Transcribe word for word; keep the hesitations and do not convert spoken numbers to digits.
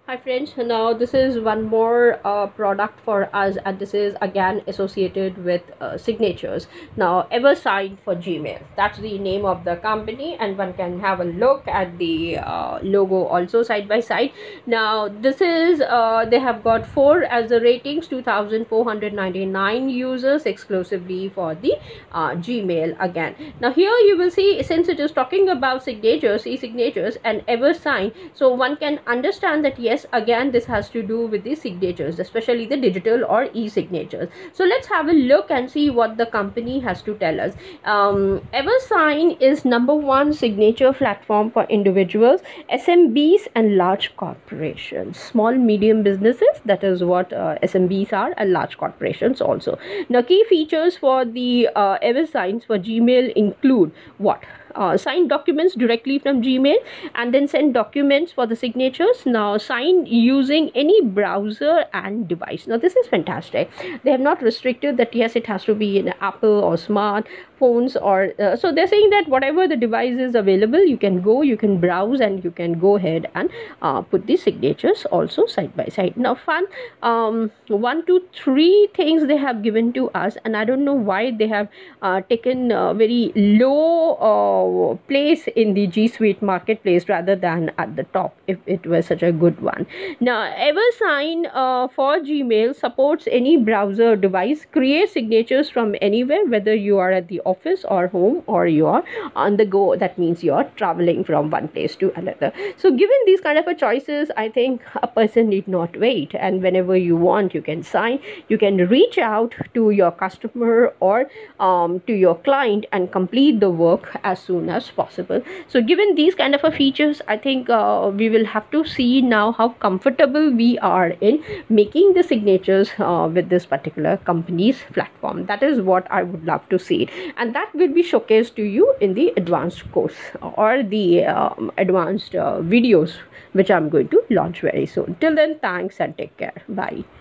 Hi friends, now this is one more uh, product for us, and this is again associated with uh, signatures. Now EverSign for Gmail, that's the name of the company, and one can have a look at the uh, logo also side by side. Now this is uh, they have got four as the ratings, two thousand four hundred ninety-nine users exclusively for the uh, Gmail again. Now here you will see, since it is talking about signatures, e-signatures and EverSign, so one can understand that yes, again this has to do with the signatures, especially the digital or e-signatures. So let's have a look and see what the company has to tell us. um, EverSign is number one signature platform for individuals, S M Bs and large corporations, small medium businesses. That is what uh, S M Bs are, and large corporations also. Now key features for the uh, EverSigns for Gmail include what? Uh, sign documents directly from Gmail, and then send documents for the signatures. Now sign using any browser and device. Now this is fantastic. They have not restricted that yes, it has to be in Apple or smart phones, or uh, so they're saying that whatever the device is available, you can go, you can browse, and you can go ahead and uh, put the signatures also side by side. Now fun, um, one two three things they have given to us, and I don't know why they have uh, taken a very low uh, place in the G Suite marketplace rather than at the top, if it was such a good one. Now EverSign uh, for Gmail supports any browser device, create signatures from anywhere, whether you are at the office or home, or you are on the go. That means you are traveling from one place to another. So given these kind of a choices, I think a person need not wait, and whenever you want, you can sign, you can reach out to your customer or um, to your client and complete the work as soon as possible. So given these kind of a features, I think uh, we will have to see now how comfortable we are in making the signatures uh, with this particular company's platform. That is what I would love to see, and that will be showcased to you in the advanced course or the um, advanced uh, videos which I'm going to launch very soon. Till then, thanks and take care. Bye.